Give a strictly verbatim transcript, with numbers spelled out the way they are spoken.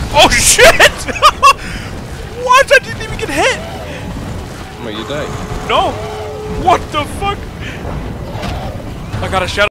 Oh shit! What? I didn't even get hit! Wait, you died? No! What the fuck? I got a shadow.